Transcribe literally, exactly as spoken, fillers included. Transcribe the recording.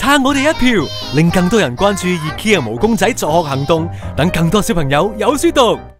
撐我哋一票，令更多人關注IKEA毛公仔助學行動，等更多小朋友有書讀。